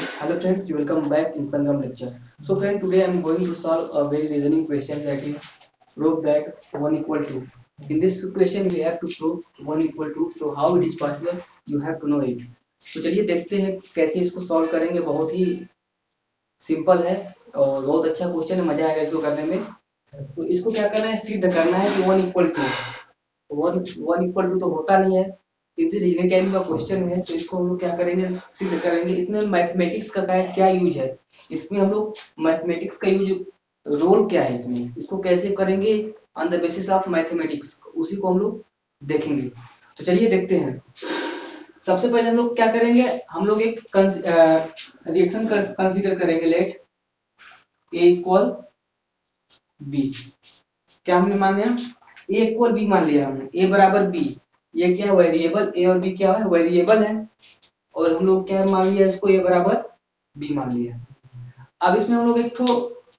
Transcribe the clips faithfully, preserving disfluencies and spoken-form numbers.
Hello friends, welcome back in Sangam lecture. So friend, today I am going to solve a very reasoning question, that is prove that one equal to. In this question we have to prove one equal to. So how it is possible? You have to know it. तो चलिए देखते हैं कैसे इसको solve करेंगे। बहुत ही simple है और बहुत अच्छा क्वेश्चन है, मजा आएगा इसको करने में। तो इसको क्या करना है, सिद्ध करना है कि one equal to one one equal to तो होता नहीं है, क्योंकि रीजनिंग टाइम का क्वेश्चन है। तो इसको हम लोग क्या करेंगे, सिद्ध करेंगे। इसमें मैथमेटिक्स का क्या यूज है, इसमें हम लोग मैथमेटिक्स का यूज, रोल क्या है इसमें, इसको कैसे करेंगे on the basis of mathematics, उसी को हम लोग देखेंगे। तो चलिए देखते हैं। सबसे पहले हम लोग क्या करेंगे, हम लोग एक रिएक्शन कंसीडर करेंगे। Let A equal B. क्या हमने मान लिया, ए इक्वल बी मान लिया हमने, ए बराबर बी। ये क्या वेरिएबल, ए और बी क्या है, वेरिएबल है। और हम लोग क्या मान लिया इसको, ए बराबर बी मान लिया। अब इसमें हम लोग एक ठो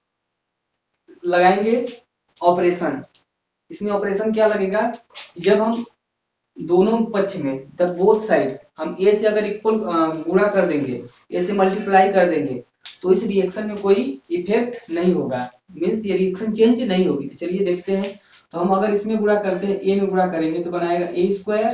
लगाएंगे ऑपरेशन। इसमें ऑपरेशन क्या लगेगा, जब हम दोनों पक्ष में, द बोथ साइड, हम ए से अगर इक्वल गुणा कर देंगे, ए से मल्टीप्लाई कर देंगे, तो इस रिएक्शन में कोई इफेक्ट नहीं होगा, मीन्स ये रिएक्शन चेंज नहीं होगी। तो चलिए देखते हैं। तो हम अगर इसमें गुणा करते हैं, ए में गुणा करेंगे तो बनाएगा ए स्क्वायर,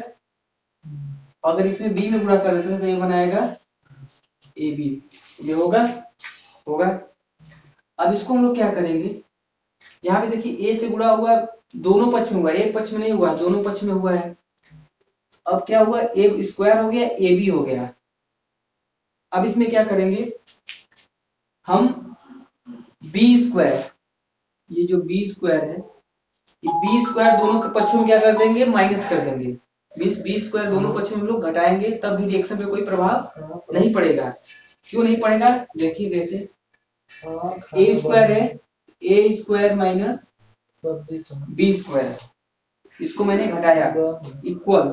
अगर इसमें बी में गुणा करते हैं तो ये बनाएगा ए बी। ये होगा होगा अब इसको हम लोग क्या करेंगे, यहाँ पे देखिए ए से गुणा हुआ, दोनों पक्ष में हुआ, एक पक्ष में नहीं हुआ, दोनों पक्ष में हुआ है। अब क्या हुआ, ए स्क्वायर हो गया, ए बी हो गया। अब इसमें क्या करेंगे हम, बी स्क्वायर, ये जो बी स्क्वायर है, ये बी स्क्वायर दोनों के पक्षों में क्या कर देंगे, माइनस कर देंगे। मीन्स बी स्क्वायर दोनों पक्षों में हम लोग घटाएंगे, तब भी रिएक्शन पे कोई प्रभाव नहीं पड़ेगा। क्यों नहीं पड़ेगा, देखिए कैसे। ए स्क्वायर है, A square minus B square, इसको मैंने घटाया, equal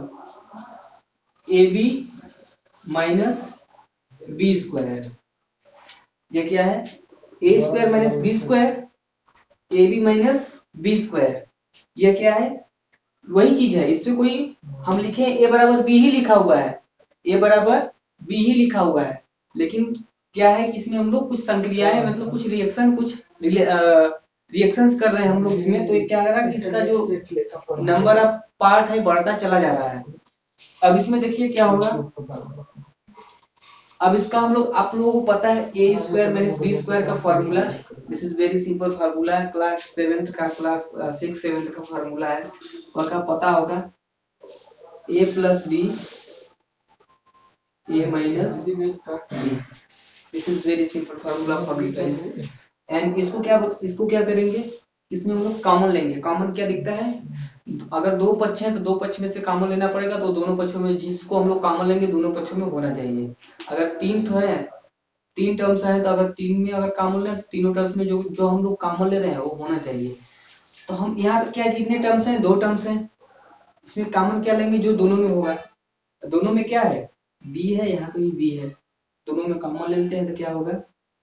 A B minus B square. ये क्या है, A square minus B square, A B minus B square. ये क्या है, वही चीज है। इसमें कोई हम लिखे ए बराबर बी ही लिखा हुआ है, ए बराबर बी ही लिखा हुआ है, लेकिन क्या है कि इसमें हम लोग कुछ संक्रियाएं, मतलब कुछ रिएक्शन, कुछ रिएक्शंस कर रहे हैं हम लोग इसमें। तो ये क्या कर रहा है कि इसका जो नंबर ऑफ पार्ट है बढ़ता चला जा रहा है। अब इसमें देखिए क्या होगा, अब इसका हम लोग, आप लोगों को पता है A square minus B square का formula, this is very simple formula है, क्लास सेवेंथ का, क्लास सिक्स सेवेंथ का फॉर्मूला है, वह का पता होगा। A plus B, A minus B, this is very simple formula for you guys. And इसको क्या इसको क्या करेंगे, इसमें हम लोग कॉमन लेंगे। कॉमन क्या दिखता है, अगर दो पक्ष हैं तो दो पक्ष में से कॉमन लेना पड़ेगा, तो दोनों पक्षों में जिसको हम लोग कॉमन लेंगे दोनों पक्षों में होना चाहिए। अगर तीन तो है, तीन टर्म्स है, तो अगर तीन में अगर कॉमन ले तो तीनों टर्म्स में जो जो हम लोग कॉमन ले रहे हैं वो होना चाहिए। तो हम यहाँ पे क्या, कितने टर्म्स हैं, दो टर्म्स हैं। इसमें कॉमन क्या लेंगे, जो दोनों में होगा। दोनों में क्या है, बी है, यहाँ पे भी बी है, दोनों में कॉमन ले लेते हैं तो क्या होगा,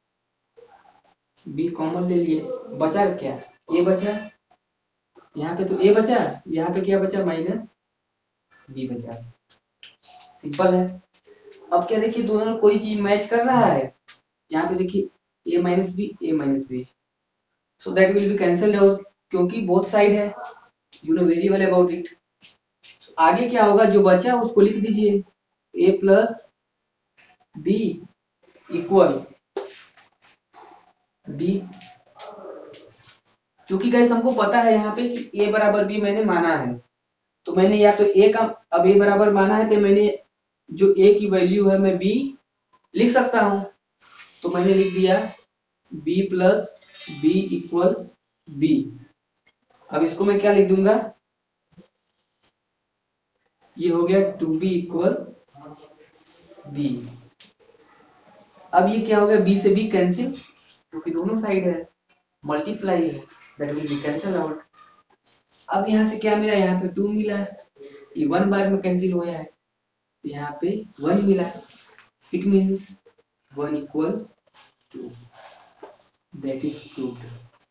बी कॉमन ले लिए, बचा क्या, ए बचा, यहाँ पे तो ए बचा, यहाँ पे क्या बचा, माइनस बी बचा। सिंपल है। अब क्या देखिए, दोनों में कोई चीज मैच कर रहा है, यहाँ पे देखिए A minus B, A minus B, so that will be cancelled out, क्योंकि बोथ साइड है, you know very well about it. आगे क्या होगा, जो बचा उसको लिख दीजिए, A plus B equal B. क्योंकि गाइस हमको पता है यहाँ पे कि ए बराबर बी मैंने माना है, तो मैंने या तो ए का, अब ए बराबर माना है तो मैंने जो ए की वैल्यू है मैं बी लिख सकता हूं, तो मैंने लिख दिया B plus B equal B. अब इसको मैं क्या लिख दूंगा, ये हो गया टू बी इक्वल बी। अब ये क्या हो गया, बी से बी कैंसिल, क्योंकि दोनों साइड है, मल्टीप्लाई है, that will be cancel out. अब यहाँ से क्या मिला, यहाँ पे टू मिला, ये वन बार में कैंसिल हो है, यहाँ पे वन मिला, it means one equal to, that is proved.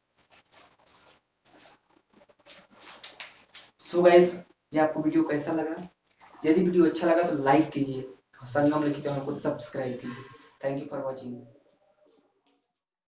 So guys, ये आपको वीडियो कैसा लगा, यदि वीडियो अच्छा लगा तो लाइक कीजिए, संगम लिखित को सब्सक्राइब कीजिए। Thank you for watching.